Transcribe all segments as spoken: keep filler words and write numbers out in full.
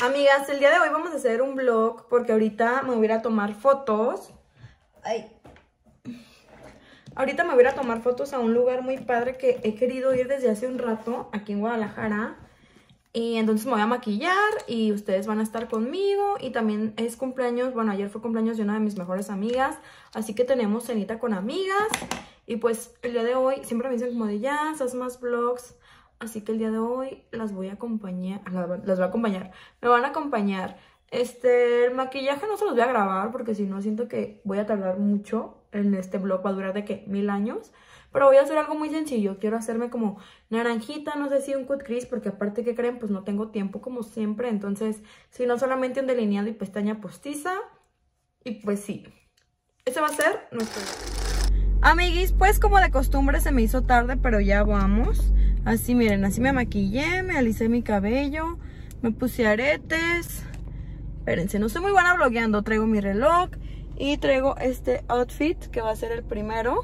Amigas, el día de hoy vamos a hacer un vlog porque ahorita me voy a ir a tomar fotos. Ay. Ahorita me voy a ir a tomar fotos a un lugar muy padre que he querido ir desde hace un rato aquí en Guadalajara. Y entonces me voy a maquillar y ustedes van a estar conmigo. Y también es cumpleaños, bueno, ayer fue cumpleaños de una de mis mejores amigas. Así que tenemos cenita con amigas. Y pues el día de hoy siempre me dicen como de ya, haz más vlogs. Así que el día de hoy las voy a acompañar, las voy a acompañar, me van a acompañar. Este, el maquillaje no se los voy a grabar porque si no siento que voy a tardar mucho en este vlog, va a durar de que mil años. Pero voy a hacer algo muy sencillo, quiero hacerme como naranjita, no sé si un cut crease, porque aparte que creen, pues no tengo tiempo como siempre. Entonces, si no solamente un delineado y pestaña postiza. Y pues sí, ese va a ser nuestro... Amiguis, pues como de costumbre se me hizo tarde, pero ya vamos. Así, miren, así me maquillé, me alicé mi cabello, me puse aretes. Espérense, no soy muy buena vlogueando. Traigo mi reloj y traigo este outfit que va a ser el primero.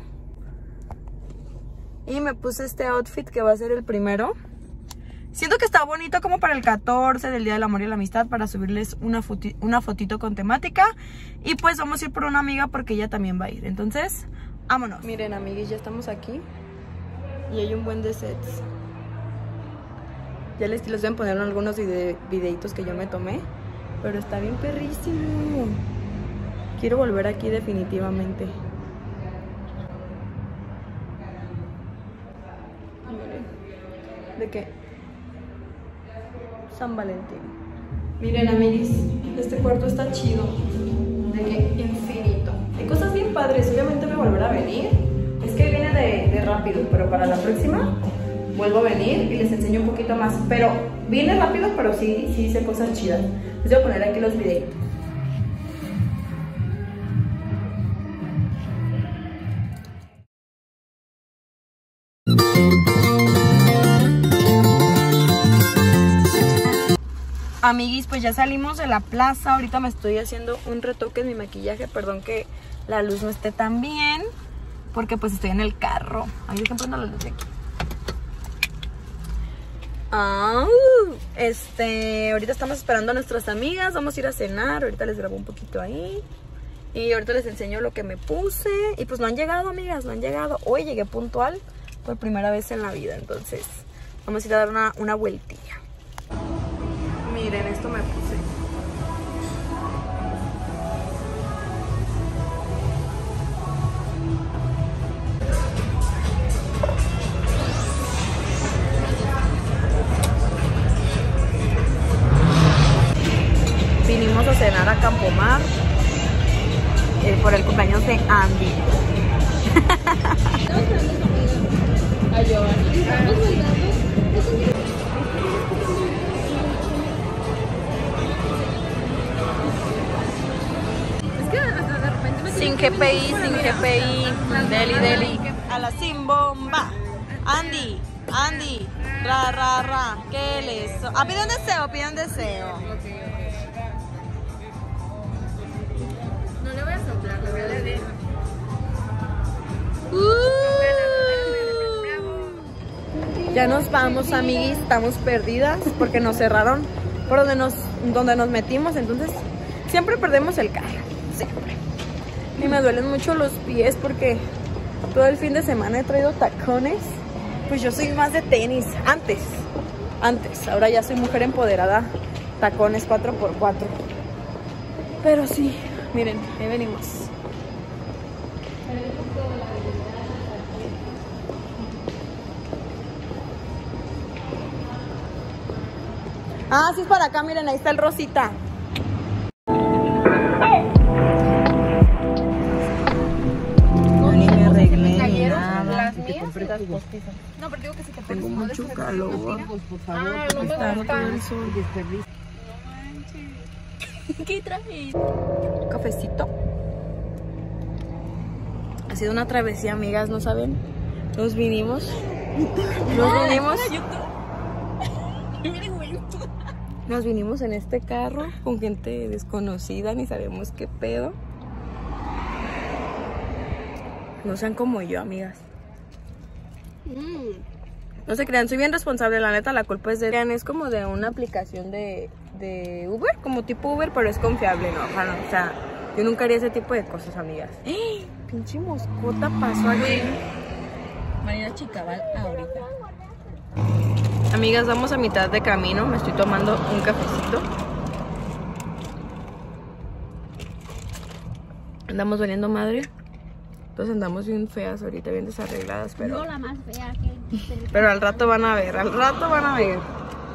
Y me puse este outfit que va a ser el primero. Siento que está bonito como para el catorce del Día del Amor y la Amistad, para subirles una, una fotito con temática. Y pues vamos a ir por una amiga porque ella también va a ir. Entonces, vámonos. Miren, amiguis, ya estamos aquí. Y hay un buen de sets. Ya les, les voy a poner algunos vide, videitos que yo me tomé. Pero está bien perrísimo. Quiero volver aquí definitivamente. ¿De qué? San Valentín. Miren, amiguis, este cuarto está chido. De que infinito. Hay cosas bien padres. Obviamente voy a volver a venir. Es que viene de, de rápido, pero para la próxima vuelvo a venir y les enseño un poquito más. Pero viene rápido, pero sí, sí hice cosas chidas. Les voy a poner aquí los videos. Amiguis, pues ya salimos de la plaza. Ahorita me estoy haciendo un retoque en mi maquillaje. Perdón que la luz no esté tan bien, porque pues estoy en el carro. Ahí dejen prender la luz de aquí. Ah, este, ahorita estamos esperando a nuestras amigas. Vamos a ir a cenar. Ahorita les grabo un poquito ahí. Y ahorita les enseño lo que me puse. Y pues no han llegado, amigas, no han llegado. Hoy llegué puntual por primera vez en la vida. Entonces vamos a ir a dar una, una vueltilla. Miren, esto me puse. Vinimos a cenar a Campomar eh, por el cumpleaños de Andy. Sin G P I, sin G P I, deli, deli. A la sin bomba. Andy, Andy, ra, ra, ra. ¿Qué les? Ah, pide un deseo, pide un deseo. No le voy a soplar, le voy a leer. Uh, ya nos vamos, amiguis. Estamos perdidas porque nos cerraron por donde nos, donde nos metimos. Entonces, siempre perdemos el carro. Siempre. Y me duelen mucho los pies porque todo el fin de semana he traído tacones. Pues yo soy más de tenis. Antes, antes. Ahora ya soy mujer empoderada. Tacones cuatro por cuatro. Pero sí, miren, ahí venimos. Ah, sí es para acá, miren, ahí está el Rosita. No, pero digo que si te tengo mucho calor. Por favor, ah, no me gusta el sol. ¿Qué traes? Cafecito. Ha sido una travesía, amigas, ¿no saben? Nos vinimos. Nos vinimos. Nos vinimos en este carro con gente desconocida, ni sabemos qué pedo. No sean como yo, amigas. Mm. No se crean, soy bien responsable, la neta, la culpa es de... Es como de una aplicación de, de Uber, como tipo Uber, pero es confiable, ¿no? O sea, no, o sea, yo nunca haría ese tipo de cosas, amigas. ¡Eh! Pinche moscota pasó aquí. Marina Chicabal ahorita. Amigas, vamos a mitad de camino. Me estoy tomando un cafecito. Andamos valiendo madre. Entonces andamos bien feas ahorita, bien desarregladas, pero... No la más fea que... Pero al rato van a ver, al rato van a ver.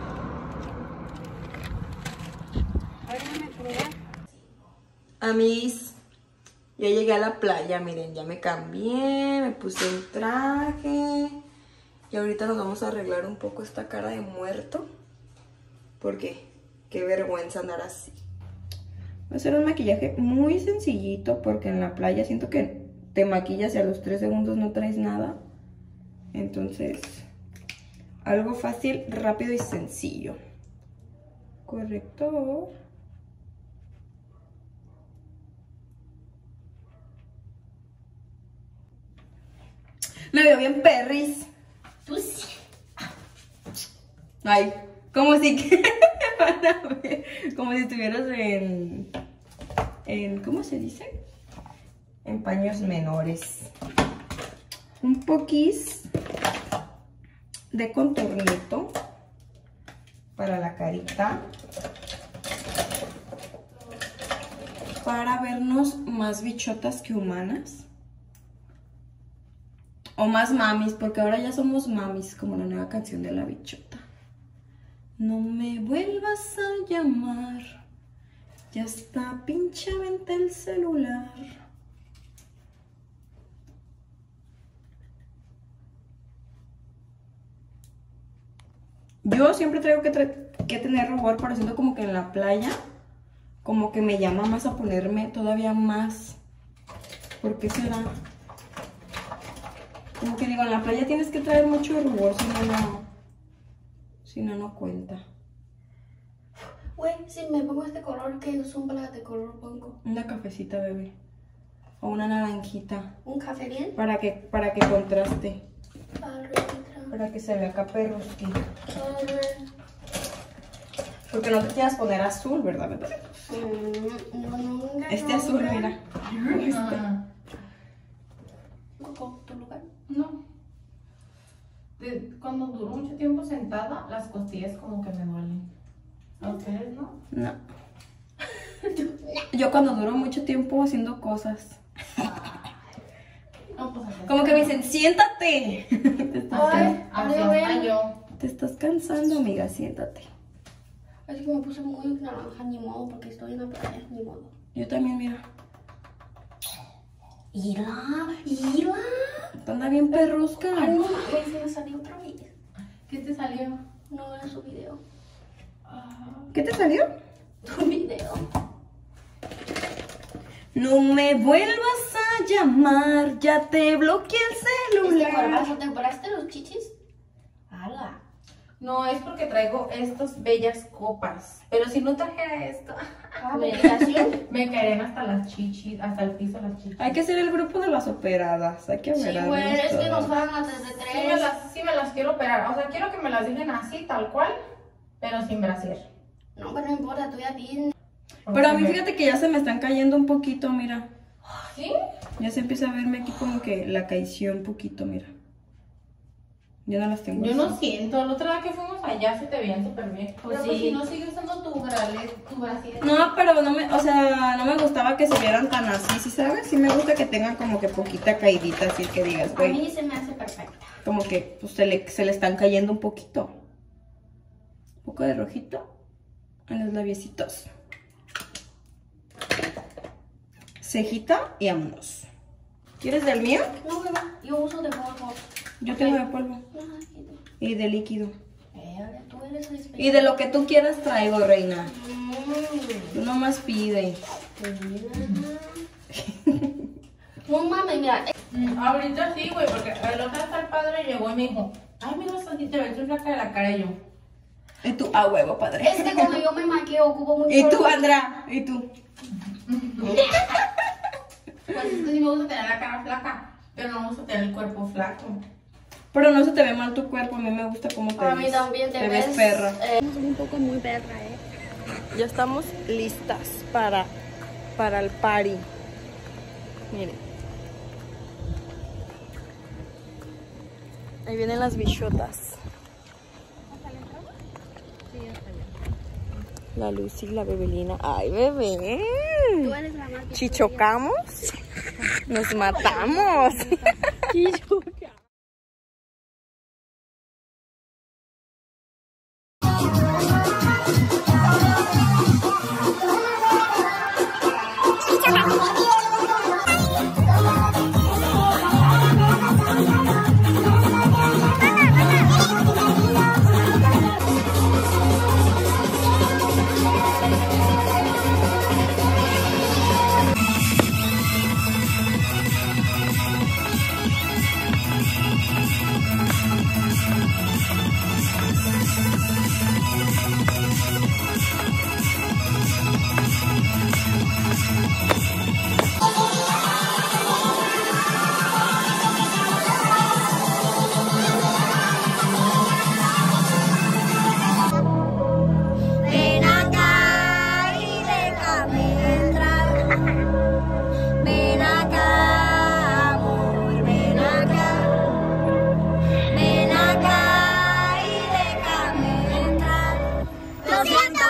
Amigos, ya llegué a la playa, miren, ya me cambié, me puse el traje. Y ahorita nos vamos a arreglar un poco esta cara de muerto. Porque qué vergüenza andar así. Voy a hacer un maquillaje muy sencillito porque en la playa siento que te maquillas y a los tres segundos no traes nada. Entonces, algo fácil, rápido y sencillo. Corrector. Me veo bien perris. Tú sí. Ay, como si que van a ver, como si estuvieras en, en, ¿cómo se dice? En paños menores. Un poquís de contornito para la carita. Para vernos más bichotas que humanas. O más mamis, porque ahora ya somos mamis, como la nueva canción de La Bichota. No me vuelvas a llamar, ya está pinchamente el celular. Yo siempre traigo que, tra que tener rubor, pero siento como que en la playa, como que me llama más a ponerme todavía más. ¿Por qué será? Como que digo, en la playa tienes que traer mucho rubor, si no, no, si no, no cuenta. Güey, si me pongo este color, ¿qué sombra de color pongo? Una cafecita, bebé. O una naranjita. ¿Un café bien? Para que, para que contraste. Arre, Para que se vea acá perrosquito. arre. Porque no te quieras poner azul, ¿verdad, bebé? Mm, no, no, no, Este no, azul, no. mira. Ah, Coco, ¿tu lugar? no. De- cuando duro mucho tiempo sentada, las costillas como que me duelen. ¿A ustedes no? No. Yo cuando duro mucho tiempo haciendo cosas. No, pues así. Como que me dicen, siéntate. Te estás, Ay, Así a ver, hasta yo. te estás cansando, amiga, siéntate. es que me puse muy naranja, ni modo, porque estoy en la playa, ni modo. Yo también, mira. ¡Ira! ¡Ira! Anda bien perrusca. Ay, no, mames, se me salió otra vez. ¿Qué te salió? No era su video. Ah, ¿Qué te salió? Tu video. No me vuelvas a llamar, ya te bloqueé el Este celular. cuerpazo, ¿te operaste los chichis? ¡Hala! no, es porque traigo estas bellas copas. Pero si no trajera esto, Ah, medicación. me caerían hasta las chichis, hasta el piso las chichis. Hay que ser el grupo de las operadas, hay que Sí, ver. güey, es que nos fueron a tres de Sí me, tres. las, sí me las quiero operar. O sea, quiero que me las dejen así, tal cual, pero sin brasier. No, pero no importa, tú ya tienes. Pero a mí fíjate que ya se me están cayendo un poquito, mira. ¿Sí? Ya se empieza a verme aquí como que la caición un poquito, mira. Yo no las tengo Yo así. no siento, la otra vez que fuimos allá se te veían súper bien. Pues Pero sí. pues si no sigue usando tu brale, tu brasier. No, pero no me, o sea, no me gustaba que se vieran tan así, ¿sí sabes? Sí me gusta que tengan como que poquita caidita, así que digas, A güey, mí se me hace perfecta. como que pues, se, le, se le están cayendo un poquito. Un poco de rojito en los labiecitos. Cejita y vámonos. ¿Quieres del mío? No, beba, yo uso de polvo. Yo tengo de polvo No, quito. y de líquido. Eh, tú eres el especial. Y de lo que tú quieras traigo, reina. Mm, Tú nomás pide. mira. No mames, mira. eh, Mm, ahorita sí, güey, porque el otro día el padre llegó y me dijo, ay, mira, Sandy, te ves muy flaca de la cara. Y yo, Y tú, a huevo, padre. Es que cuando yo me maquillo ocupo mucho. Y tú, polvo. Andra. Y tú. pues es que sí me gusta tener la cara flaca, pero no me gusta tener el cuerpo flaco. Pero no se te ve mal tu cuerpo. A mí me gusta cómo te A ves. mí también te, ves perra. eh, soy un poco muy perra, eh. Ya estamos listas para, para el party. Miren. Ahí vienen las bichotas. La Lucy y la Bebelina. ¡Ay, bebé! Tú eres la más Si chocamos, nos matamos. Ven acá y déjame entrar. Ven acá, amor, ven acá. Ven acá y déjame entrar. Lo siento,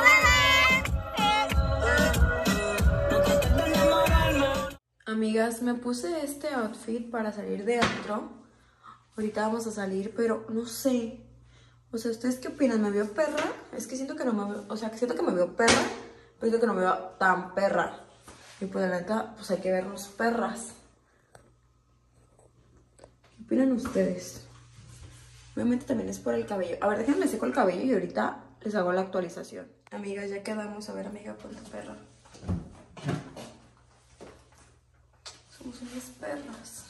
bebé. Amigas, me puse este outfit para salir de antro. Ahorita vamos a salir, pero no sé. O sea, ¿ustedes qué opinan? ¿Me veo perra? Es que siento que no me veo... O sea, que siento que me veo perra, pero siento que no me veo tan perra. Y pues la neta, pues hay que vernos perras. ¿Qué opinan ustedes? Obviamente también es por el cabello. A ver, déjenme seco el cabello y ahorita les hago la actualización. Amigas, ya quedamos. A ver, amiga, ponte perra. Somos unas perras.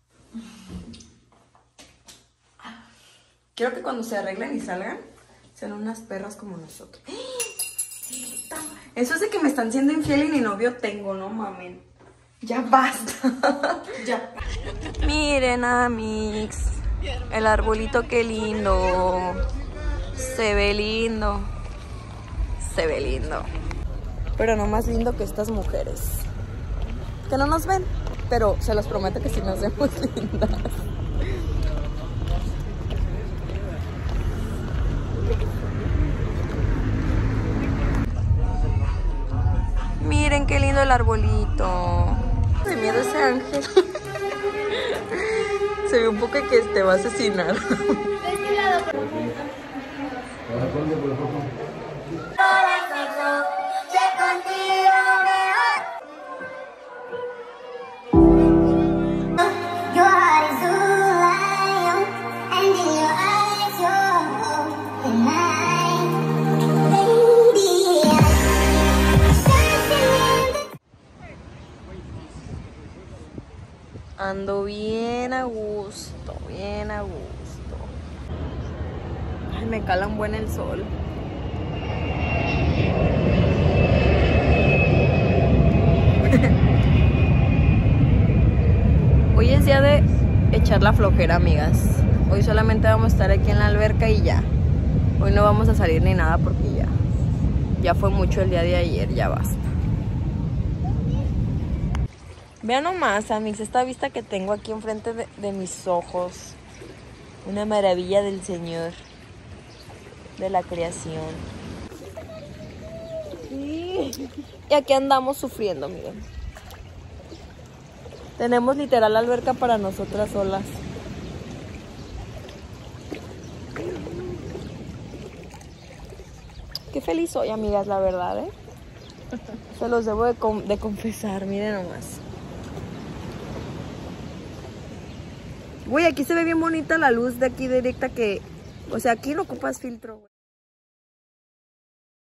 Quiero que cuando se arreglen y salgan, sean unas perras como nosotros. Eso es de que me están siendo infiel y ni novio tengo, no mamen. Ya basta. Ya. Miren, amigos. El arbolito, qué lindo. Se ve lindo. Se ve lindo. Pero no más lindo que estas mujeres. Que no nos ven, pero se los prometo que sí nos vemos lindas. Miren qué lindo el arbolito. De miedo ese ángel. Se ve un poco que te va a asesinar. Ando bien a gusto, bien a gusto. Ay, me cala un buen el sol. Hoy es día de echar la flojera, amigas. Hoy solamente vamos a estar aquí en la alberca y ya. Hoy no vamos a salir ni nada porque ya Ya fue mucho el día de ayer, ya basta. Vean nomás, amigos, esta vista que tengo aquí enfrente de, de mis ojos. Una maravilla del Señor, de la creación. Y aquí andamos sufriendo, miren. Tenemos literal la alberca para nosotras solas. Qué feliz soy, amigas, la verdad, ¿eh? Se los debo de, de confesar, miren nomás. Güey, aquí se ve bien bonita la luz de aquí directa que... O sea, aquí no ocupas filtro, güey.